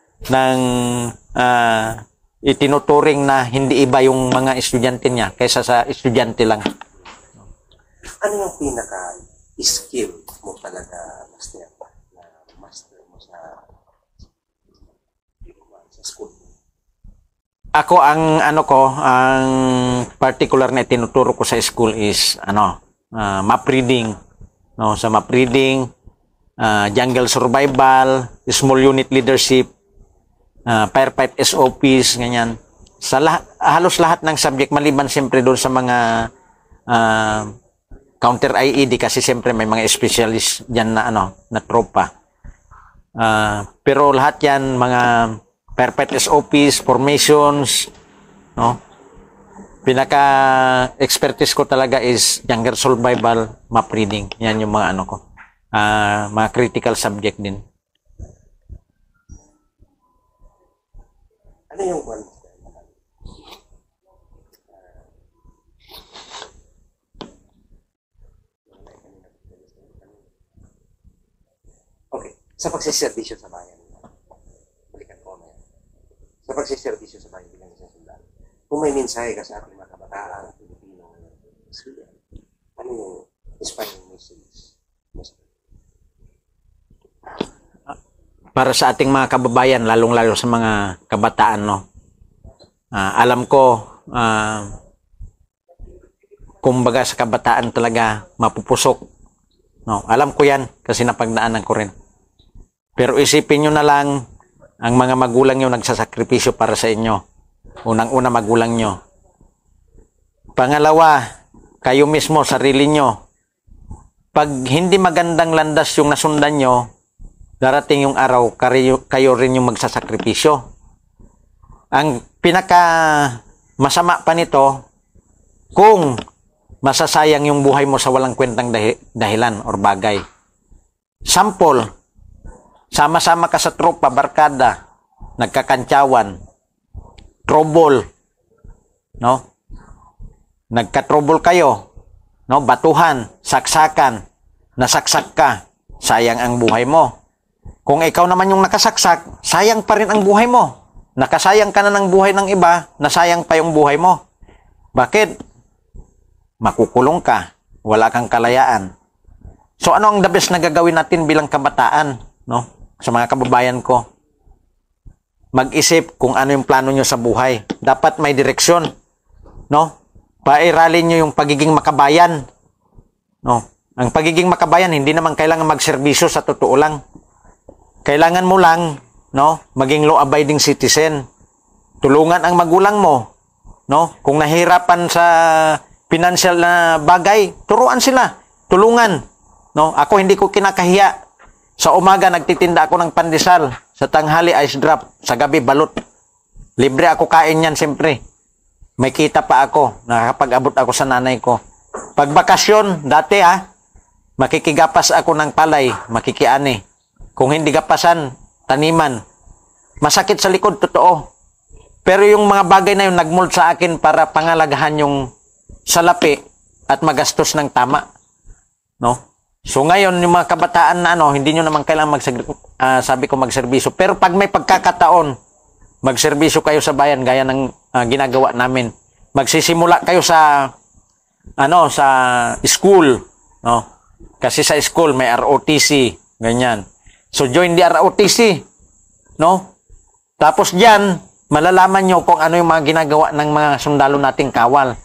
itinuturing na hindi iba yung mga estudyante niya kaysa sa estudyante lang. Ano yung pinaka-skill mo talaga, Master, na master mo sa school? Ako, ang particular na tinuturo ko sa school is, map reading. No, sa map reading, jungle survival, small unit leadership, firefight SOPs, ganyan. Sa halos lahat ng subject, maliban siyempre doon sa mga counter IED kasi siyempre may mga specialist diyan na na tropa. Pero lahat yan mga perfect SOPs, formations, no? Pinaka expertise ko talaga is younger survival, map reading. Yan yung mga ko. Mga critical subject din. Ano yung one? Okay, sa pagsiservisyo sa bayan. Balikan ko na yan. Sa pagsiservisyo sa bayan bilang isang sundalo. Kung may mensahe ka sa ating mga kabataan, Pilipino, ano yung inspiring message? Para sa ating mga kababayan, lalong-lalo sa mga kabataan, no? Alam ko, kumbaga sa kabataan talaga, mapupusok. No? Alam ko yan, kasi napagdaanan ko rin. Pero isipin nyo na lang, ang mga magulang nyo nagsasakripisyo para sa inyo. Unang-una magulang nyo. Pangalawa, kayo mismo, sarili nyo. Pag hindi magandang landas yung nasundan nyo, darating yung araw, kayo rin yung magsasakripisyo. Ang pinaka masama pa nito, kung masasayang yung buhay mo sa walang kwentang dahilan or bagay. Sample, sama-sama ka sa tropa, barkada, nagkakantyawan, trouble, no? Nagka-trouble kayo, no? Batuhan, saksakan, nasaksak ka, sayang ang buhay mo. Kung ikaw naman yung nakasaksak, sayang pa rin ang buhay mo. Nakasayang ka na ng buhay ng iba, nasayang pa yung buhay mo. Bakit? Makukulong ka, wala kang kalayaan. So ano ang the best na gagawin natin bilang kabataan, no? Sa mga kababayan ko? Mag-isip kung ano yung plano nyo sa buhay. Dapat may direksyon, no? Pairalin nyo yung pagiging makabayan, no? Ang pagiging makabayan, hindi naman kailangan magserbisyo sa totoo lang. Kailangan mo lang, no, maging law-abiding citizen. Tulungan ang magulang mo, no? Kung nahirapan sa financial na bagay, turuan sila. Tulungan, no? Ako hindi ko kinakahiya. Sa umaga nagtitinda ako ng pandesal, sa tanghali ice drop, sa gabi balot. Libre ako kain yan siyempre. May kita pa ako, nakakapag-abot ako sa nanay ko. Pag bakasyon, dati makikigapas ako ng palay, makikiani. Kung hindi gapasan, taniman. Masakit sa likod, totoo. Pero yung mga bagay na yun, nagmold sa akin para pangalagahan yung salapi at magastos ng tama. No? So ngayon, yung mga kabataan na hindi nyo naman kailangan sabi ko magserbisyo. Pero pag may pagkakataon, magserbisyo kayo sa bayan, gaya ng ginagawa namin. Magsisimula kayo sa sa school. No? Kasi sa school, may ROTC, ganyan. So, join the ROTC, no? Tapos diyan, malalaman nyo kung ano yung mga ginagawa ng mga sundalo nating kawal.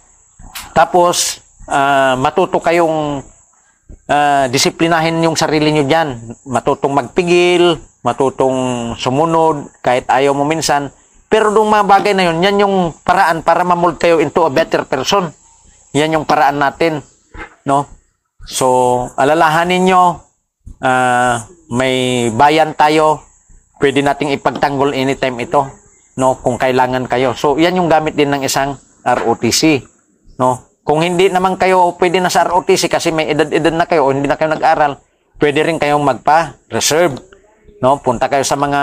Tapos, matuto kayong disiplinahin yung sarili nyo dyan. Matutong magpigil, matutong sumunod, kahit ayaw mo minsan. Pero yung mga bagay na yun, yan yung paraan para mamold kayo into a better person. Yan yung paraan natin, no? So, alalahanin nyo, may bayan tayo, pwede nating ipagtanggol anytime ito, no, kung kailangan kayo. So, yan yung gamit din ng isang ROTC, no. Kung hindi naman kayo pwede na sa ROTC kasi may edad-edad na kayo o hindi na kayo nag-aral, pwede rin kayong magpa-reserve, no. Punta kayo sa mga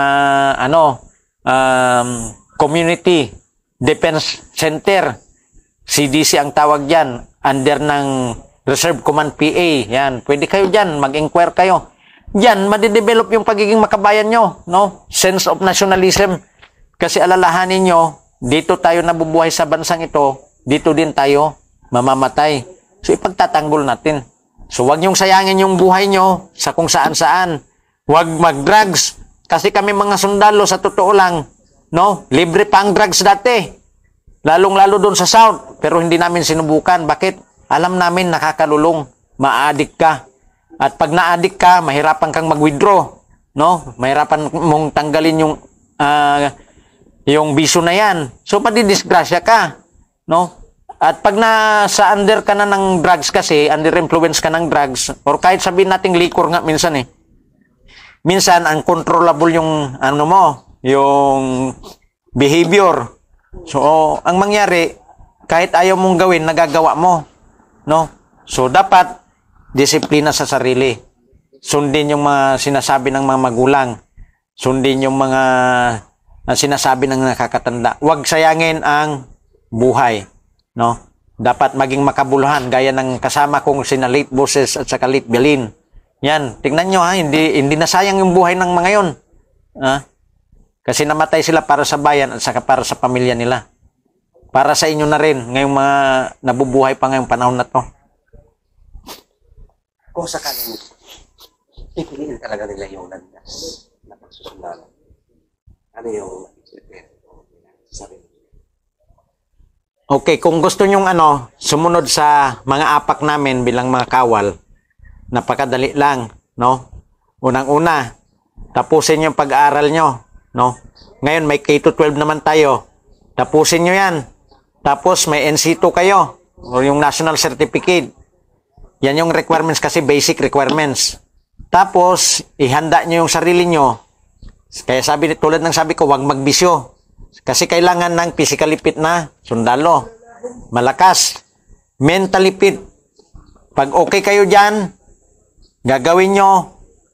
community defense center, CDC ang tawag diyan, under ng Reserve Command PA. Yan, pwede kayo diyan, mag-inquire kayo. Diyan, madidevelop yung pagiging makabayan nyo, no? Sense of nationalism. Kasi alalahanin nyo, dito tayo nabubuhay sa bansang ito, dito din tayo mamamatay. So, ipagtatanggol natin. So, wag nyong sayangin yung buhay nyo sa kung saan-saan. Wag mag-drugs. Kasi kami mga sundalo, sa totoo lang, no? Libre pa ang drugs dati. Lalong-lalo doon sa South. Pero hindi namin sinubukan. Bakit? Alam namin nakakalulong. Ma-addict ka. At pag na-addict ka, mahirapan kang mag-withdraw, no? Mahirapan mong tanggalin yung bisyo na yan. So, madidisgrasya ka, no? At pag nasa under ka na ng drugs kasi, under influence ka ng drugs, or kahit sabihin nating liquor nga minsan minsan uncontrollable yung ano mo, yung behavior. So, ang mangyari, kahit ayaw mong gawin, nagagawa mo. No? So, dapat disiplina sa sarili. Sundin yung mga sinasabi ng mga magulang. Sundin yung mga sinasabi ng nakakatanda. Huwag sayangin ang buhay. No? Dapat maging makabuluhan gaya ng kasama kong sina late Boses at saka late Belin. Yan, tingnan nyo hindi nasayang yung buhay ng mga yon. Kasi namatay sila para sa bayan at saka para sa pamilya nila. Para sa inyo na rin ngayong mga nabubuhay pa ngayong panahon na to. Kung sakaling pipiliin talaga nila yung landas na pagsusundan, ano yung sarili? Okay, kung gusto nyong sumunod sa mga apak namin bilang mga kawal, napakadali lang, no? Unang-una, tapusin yung pag-aaral nyo, no? Ngayon may K-12 naman tayo. Tapusin nyo yan. Tapos may NC2 kayo, o yung National Certificate. Yan yung requirements kasi, basic requirements. Tapos, ihanda nyo yung sarili nyo. Kaya tulad ng sabi ko, huwag magbisyo. Kasi kailangan ng physically fit na sundalo. Malakas. Mentally fit. Pag okay kayo dyan, gagawin nyo,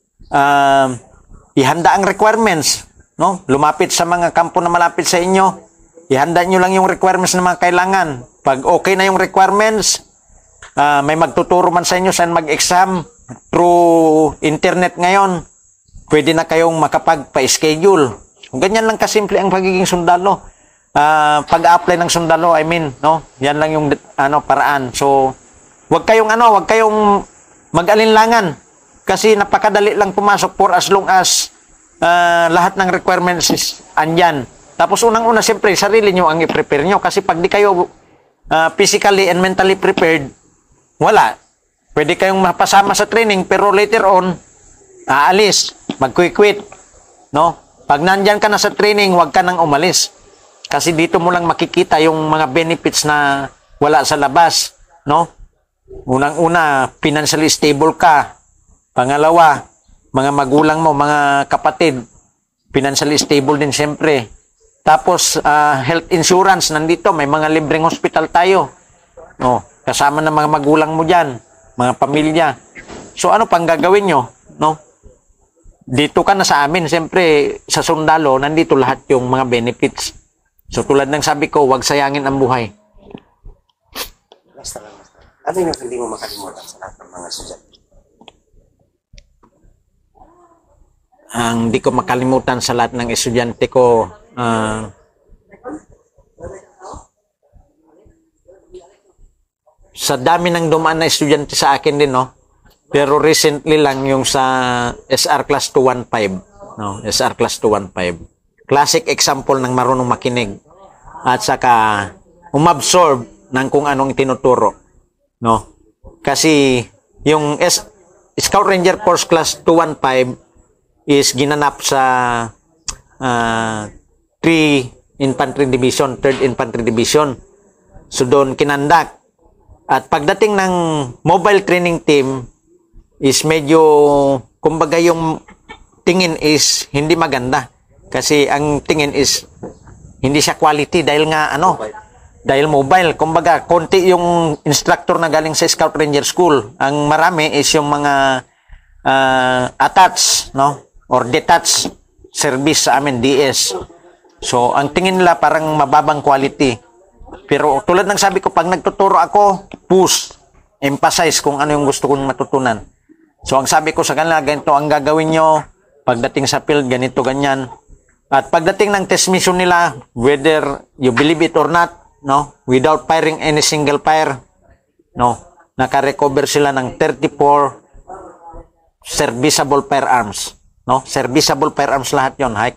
ihanda ang requirements. No? Lumapit sa mga kampo na malapit sa inyo. Ihanda nyo lang yung requirements na mga kailangan. Pag okay na yung requirements, may magtuturo man sa inyo saan mag-exam through internet ngayon. Pwede na kayong makapag-pa-schedule. Ganyan lang kasimple ang pagiging sundalo. Pag-apply ng sundalo, no? Yan lang yung paraan. So, wag kayong mag-alinlangan kasi napakadali lang pumasok for as long as lahat ng requirements is andyan. Tapos unang-una siyempre sarili nyo ang i-prepare nyo kasi pag di kayo physically and mentally prepared, wala. Pwede kayong mapasama sa training pero later on aalis, mag-quit, no? Pag nandyan ka na sa training, huwag ka nang umalis. Kasi dito mo lang makikita yung mga benefits na wala sa labas, no? Unang-una, financially stable ka. Pangalawa, mga magulang mo, mga kapatid, financially stable din siyempre. Tapos, health insurance, nandito, may mga libreng hospital tayo. No? Kasama ng mga magulang mo dyan, mga pamilya. So, ano pang gagawin nyo? No? Dito ka na sa amin, siyempre sa sundalo, nandito lahat yung mga benefits. So tulad ng sabi ko, huwag sayangin ang buhay. Basta. Ano yung hindi mo makalimutan sa lahat ng mga estudyante? Ang hindi ko makalimutan sa lahat ng estudyante ko, sa dami ng dumaan na estudyante sa akin din, no? Pero recently lang yung sa SR Class 215, no? SR Class 215. Classic example ng marunong makinig at saka umabsorb ng kung anong tinuturo, no? Kasi yung Scout Ranger Course Class 215 is ginanap sa 3 Infantry Division, 3rd Infantry Division. So doon kinandak. At pagdating ng mobile training team, is medyo, kumbaga yung tingin is hindi maganda. Kasi ang tingin is hindi siya quality dahil nga dahil mobile. Kumbaga, konti yung instructor na galing sa Scout Ranger School. Ang marami is yung mga attached, no? Or detached service sa amin, DS. So, ang tingin nila parang mababang quality. Pero tulad ng sabi ko, pag nagtuturo ako, push, emphasize kung ano yung gusto kong matutunan. So, ang sabi ko sa kanila, ganito ang gagawin nyo pagdating sa field, ganito, ganyan. At pagdating ng test mission nila, whether you believe it or not, no, without firing any single fire, no, naka-recover sila ng 34 serviceable firearms, no? Serviceable firearms lahat 'yon, high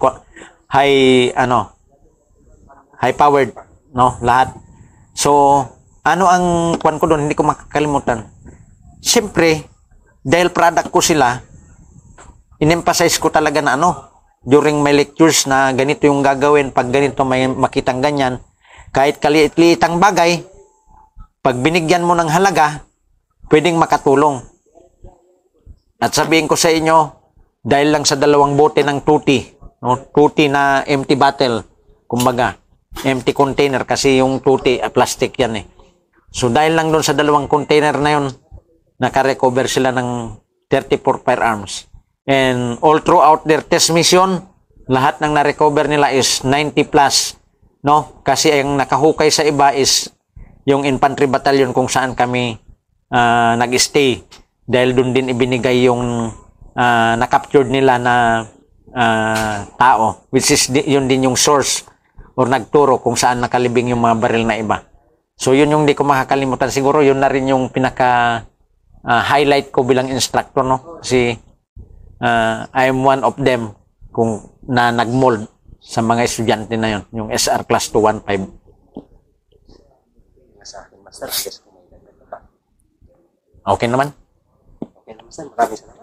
powered, no, lahat. So, ano ang kwan ko doon, hindi ko makakalimutan. Siyempre, dahil product ko sila, in-emphasize ko talaga na during my lectures na ganito yung gagawin pag ganito may makitang ganyan. Kahit kaliit-liitang bagay, pag binigyan mo ng halaga, pwedeng makatulong. At sabihin ko sa inyo, dahil lang sa 2 bote ng tuti, no? Tuti na empty bottle, kumbaga, empty container kasi yung tuti, plastic yan eh. So dahil lang doon sa 2 container na yun, naka-recover sila ng 34 firearms. And all throughout their test mission, lahat ng na-recover nila is 90 plus, no? Kasi ang nakahukay sa iba is yung infantry battalion kung saan kami nag-stay. Dahil doon din ibinigay yung na-captured nila na tao, which is yun din yung source or nagturo kung saan nakalibing yung mga baril na iba. So yun yung di ko makakalimutan. Siguro yun na rin yung pinaka highlight ko bilang instructor, no? Kasi I'm one of them kung na nagmold sa mga estudyante na yun, yung SR Class 215. Sa akin, Master, I guess kung may dagdag pa. Okay naman? Okay naman, Master. Maraming salamat.